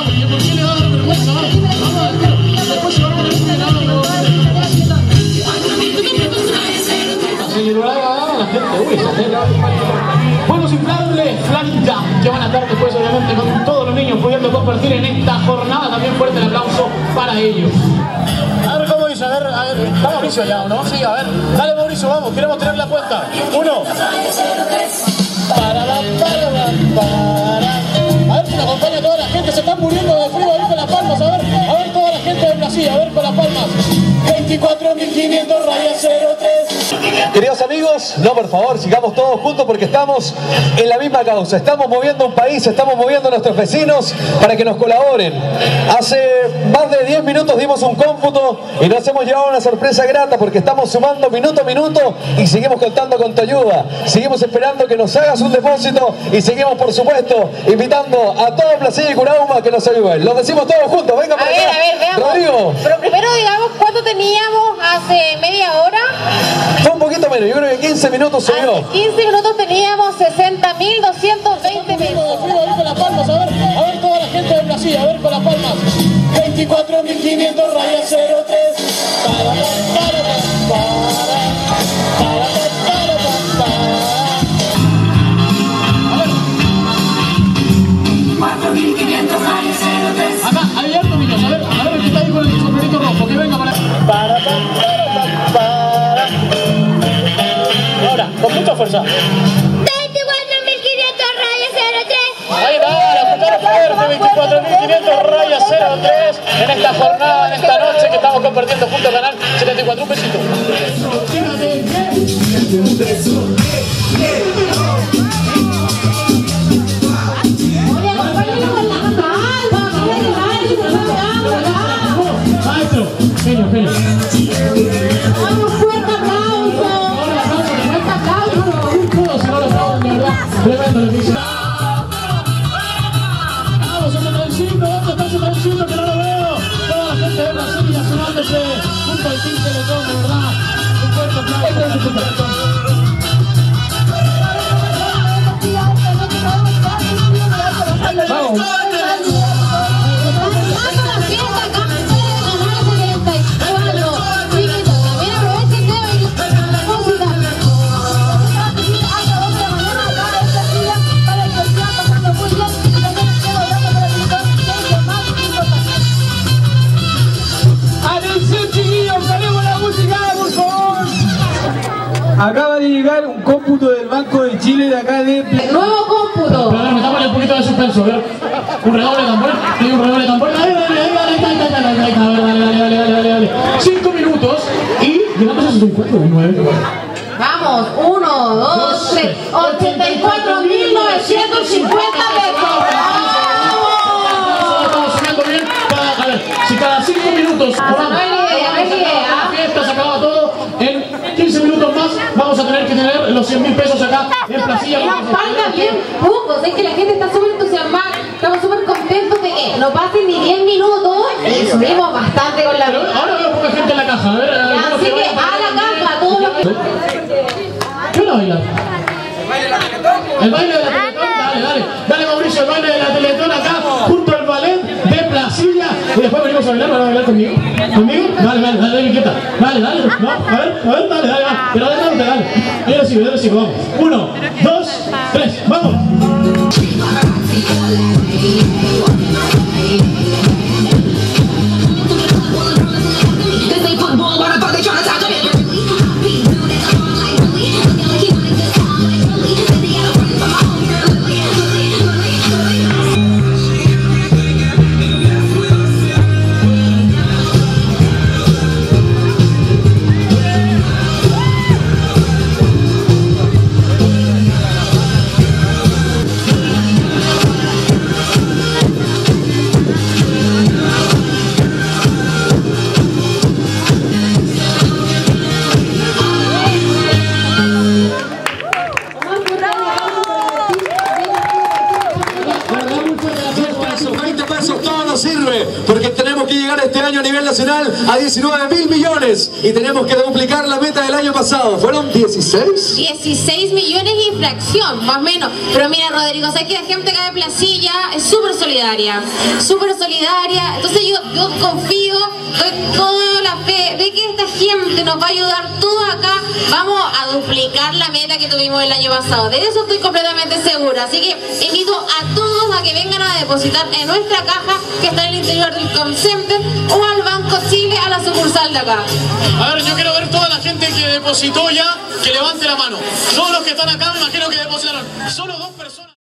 ¿por qué le va a dar vergüenza? Vamos a dejarlo. Después se va a poner un helado. La gente, juegos inflables, Flanita, que van a estar después obviamente con todos los niños pudiendo compartir en esta jornada. También fuerte el aplauso para ellos. A ver cómo dice, a ver, está Mauricio ya, ¿o no? Sí, a ver, dale Mauricio, vamos, queremos tener la cuenta. 1. A ver si nos acompaña toda la gente, se están muriendo de frío ahí con las palmas, a ver toda la gente de Brasil, a ver con las palmas. 24.500 rayas 03. Queridos amigos, no, por favor, sigamos todos juntos porque estamos en la misma causa. Estamos moviendo un país, estamos moviendo a nuestros vecinos para que nos colaboren. Hace más de 10 minutos dimos un cómputo y nos hemos llevado una sorpresa grata porque estamos sumando minuto a minuto y seguimos contando con tu ayuda. Seguimos esperando que nos hagas un depósito y seguimos, por supuesto, invitando a todo Placilla y Curauma que nos ayuden. Lo decimos todos juntos, venga para acá. A ver, veamos. Rodrigo. Pero primero digamos cuánto teníamos hace media hora. Fue un poquito menos, yo creo que 15 minutos subió. Hace 15 minutos teníamos 60.220 pesos. A ver con las palmas, a ver toda la gente de Brasil, a ver con las palmas. 24.500 rayas 03. Acá, hay harto niños, a ver el que está ahí con el sombrerito rojo, que venga para... Ahora, con mucha fuerza. 24.500 rayas 03. Ahí va, la escucharon fuerte, 24.500 rayas 03 en esta jornada, en esta noche que estamos compartiendo junto al canal 74. Un besito. Maestro, genio. Vamos, fuerte aplauso. Fuerte aplauso. Tremendo lo que hizo. Vamos, ese trencito, ¿dónde está ese trencito que no lo veo? Toda la gente de Brasil sumándose junto al Team Telecom, de verdad. Un fuerte aplauso. Vamos. Acaba de llegar un cómputo del Banco de Chile de acá de... Nuevo cómputo. Pero a ver, metámosle un poquito de suspenso, a ver. Un redoble de tambor, hay un redoble de tambor. Dale. 5 minutos y llegamos a sus 59. Vamos, 1, 2, 3. 84.950 pesos. Estamos subiendo bien. A ver, si cada 5 minutos... No hay idea. La fiesta se acaba todo. En 15 minutos más vamos a tener que tener los 100.000 pesos acá en Placilla. Nos falta bien pocos, es que la gente está súper entusiasmada, estamos súper contentos de que no pasen ni 10 minutos y subimos bastante con la Pero vida. ahora veo poca gente en la caja. A ver, Así que a la caja, todo lo que... ¿Qué van a bailar? El baile de la Teletón, dale Mauricio, el baile de la Teletón acá junto al ballet de Placilla y después venimos a bailar. ¿Van a bailar conmigo? ¿Conmigo? Dale, inquieta. Dale, no, a ver, dale, va. Pero adelante, dale. Yo lo sigo, vamos. 1, 2, 3, vamos. Porque tenemos que llegar llegar este año a nivel nacional a 19.000 millones y tenemos que duplicar la meta del año pasado. ¿Fueron 16? 16 millones y fracción, más o menos. Pero mira, Rodrigo, sabes que la gente acá de Placilla es súper solidaria. Entonces yo confío, doy toda la fe de que esta gente nos va a ayudar todos acá. Vamos a duplicar la meta que tuvimos el año pasado. De eso estoy completamente segura. Así que invito a todos a que vengan a depositar en nuestra caja que está en el interior del Comcenter o al Banco Chile, a la sucursal de acá. A ver, yo quiero ver toda la gente que depositó ya, que levante la mano. Todos los que están acá me imagino que depositaron. Solo 2 personas.